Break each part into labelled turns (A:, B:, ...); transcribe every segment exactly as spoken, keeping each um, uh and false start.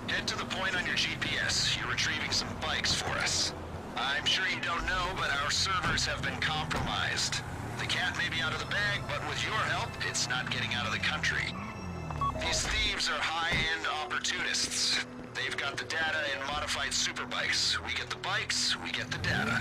A: Head to the point on your G P S. You're retrieving some bikes for us. I'm sure you don't know, but our servers have been compromised. The cat may be out of the bag, but with your help, it's not getting out of the country. These thieves are high-end opportunists. They've got the data in modified superbikes. We get the bikes, we get the data.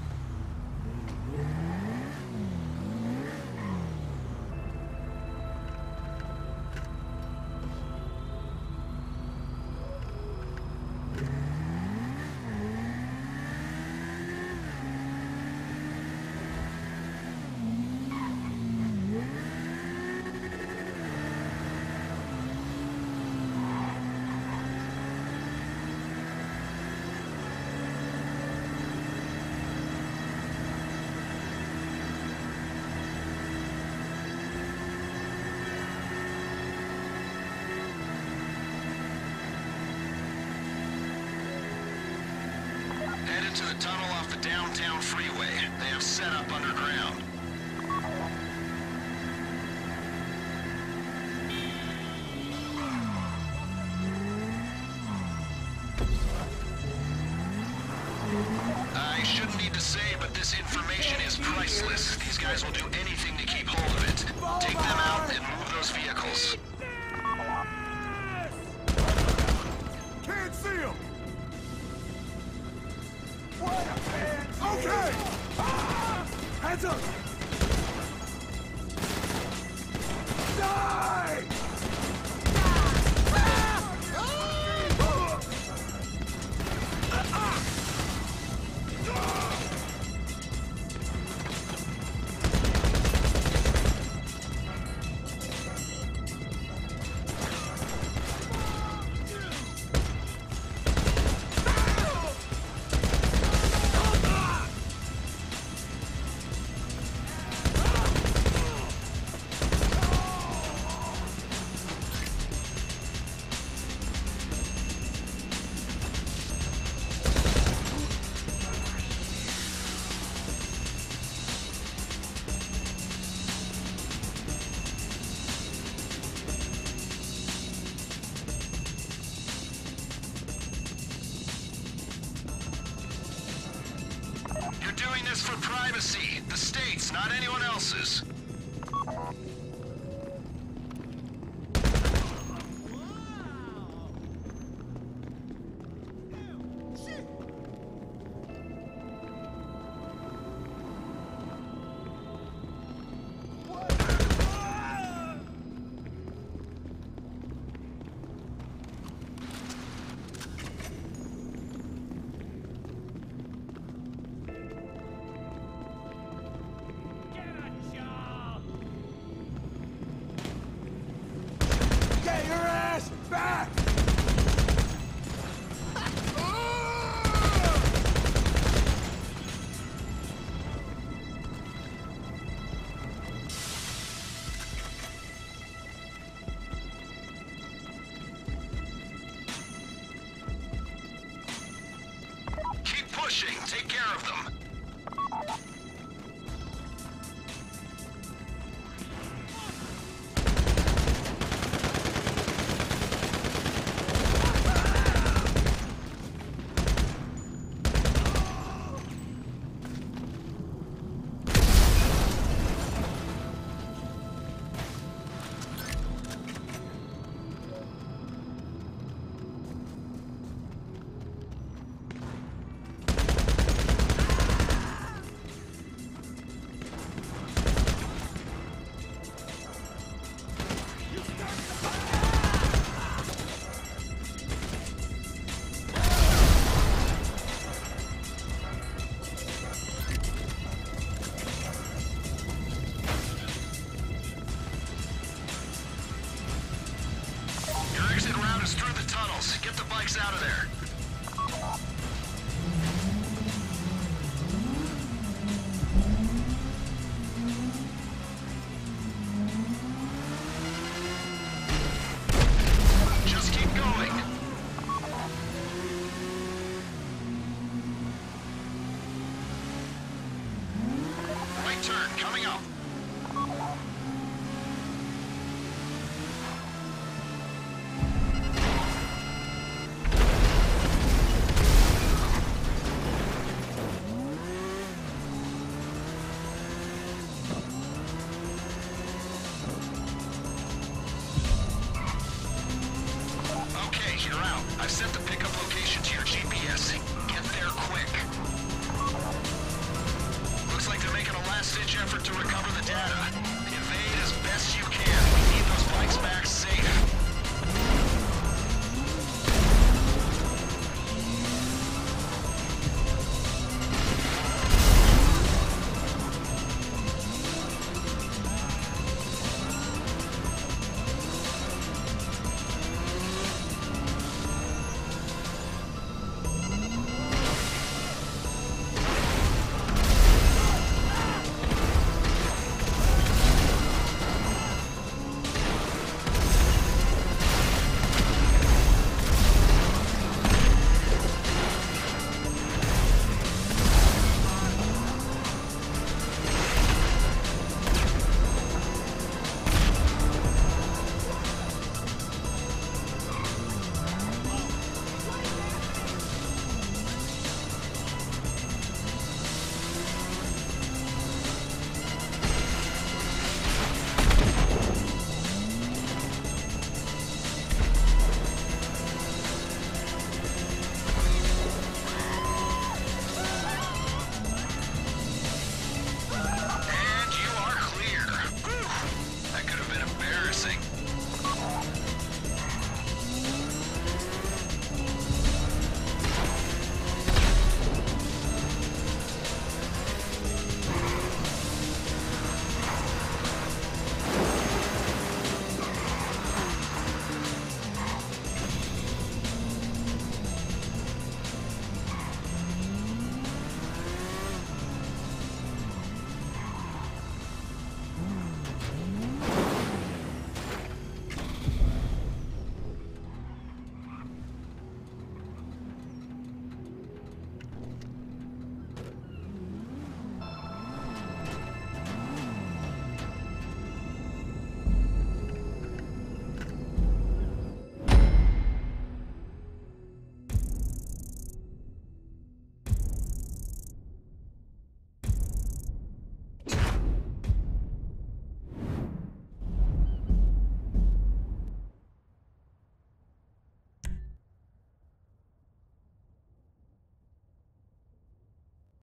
A: To the tunnel off the downtown freeway. They have set up underground. I shouldn't need to say, but this information is priceless. These guys will do anything to keep hold of it. Take them out and move those vehicles.
B: Can't see them! Okay! Ah! Hands up! Die! Doing this for privacy. The state's, not anyone else's. Back!
A: Keep pushing. Take care of them. Out of there. Just keep going. Right turn, coming up. I've sent the pickup location to your G P S. Get there quick. Looks like they're making a last-ditch effort to recover the data. Evade as best you can. We need those bikes back safe.